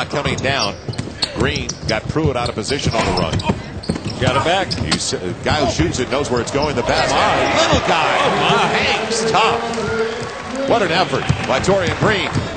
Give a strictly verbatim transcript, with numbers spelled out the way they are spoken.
shot coming down. Green got Pruitt out of position on the run. Got it back. He's, uh, guy who shoots it knows where it's going the best. Oh, little guy oh, hangs tough. What an effort by Taurean Green.